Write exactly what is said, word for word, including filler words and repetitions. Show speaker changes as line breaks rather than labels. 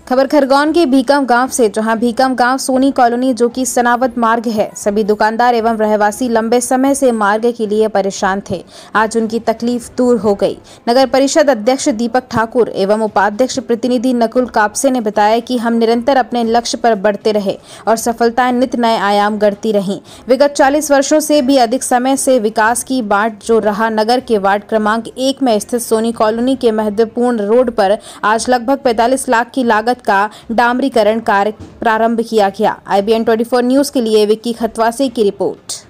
खबर खरगोन के भीकम गांव से, जहां भीकम गांव सोनी कॉलोनी जो कि सनावत मार्ग है। सभी दुकानदार एवं रहवासी लंबे समय से मार्ग के लिए परेशान थे। आज उनकी तकलीफ दूर हो गई। नगर परिषद अध्यक्ष दीपक ठाकुर एवं उपाध्यक्ष प्रतिनिधि नकुल कापसे ने बताया कि हम निरंतर अपने लक्ष्य पर बढ़ते रहे और सफलताएं नित नए आयाम गढ़ती रहीं। विगत चालीस वर्षों से भी अधिक समय से विकास की बाट जो रहा नगर के वार्ड क्रमांक एक में स्थित सोनी कॉलोनी के महत्वपूर्ण रोड पर आज लगभग पैंतालीस लाख की लागत का डामरीकरण कार्य प्रारंभ किया गया। आई बी एन चौबीस न्यूज के लिए विक्की खतवासी की रिपोर्ट।